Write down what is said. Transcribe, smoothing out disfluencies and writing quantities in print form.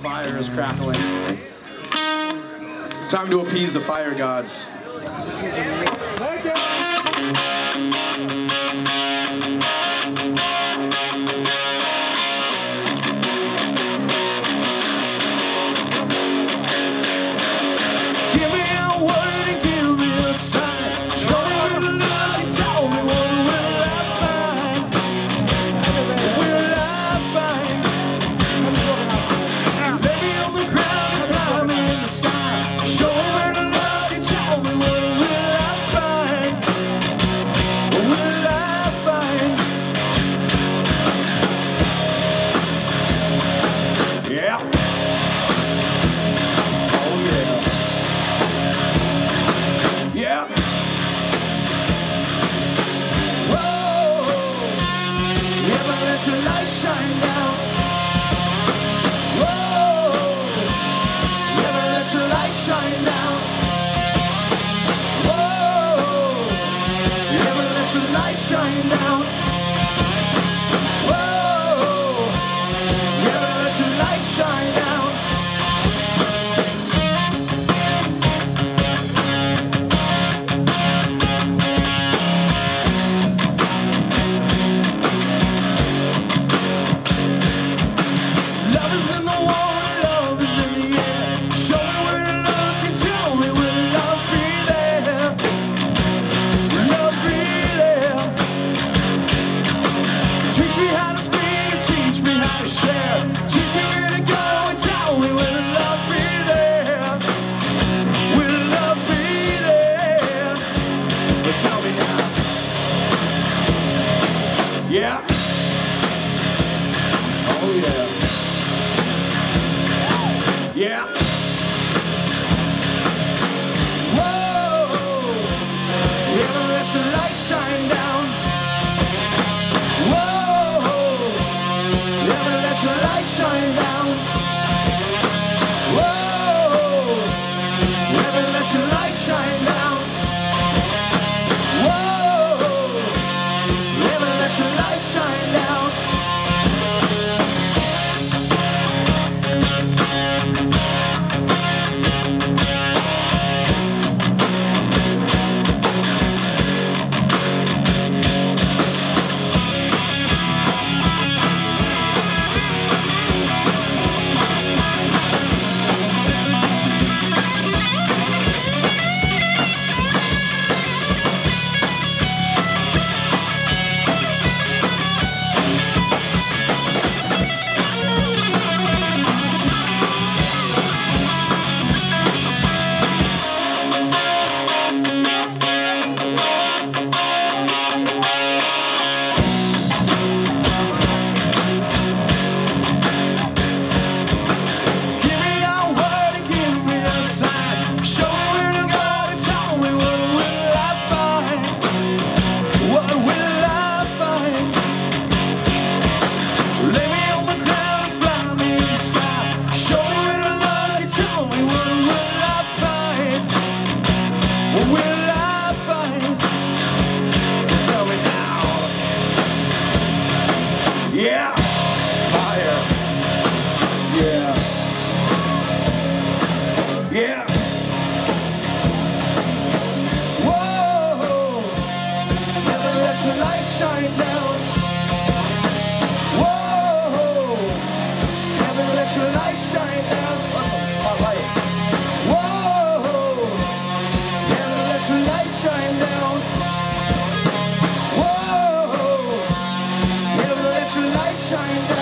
fire is crackling. Time to appease the fire gods. Your light shine down. Whoa, never let your light shine down. Whoa, never let your light shine down. Whoa, never let your light shine down. Teach me where to go and tell me where love be there. Will love be there? But tell me now. Yeah. Oh yeah. Yeah. Whoa. Never let your light shine down. Your light shine down. Whoa, never let your light shine down. Whoa, never let your light shine down. Yeah, fire. Yeah. Yeah. Whoa, never let your light shine down. Whoa, never let your light shine down. Whoa, never let your light shine down. Whoa, never let your light shine down.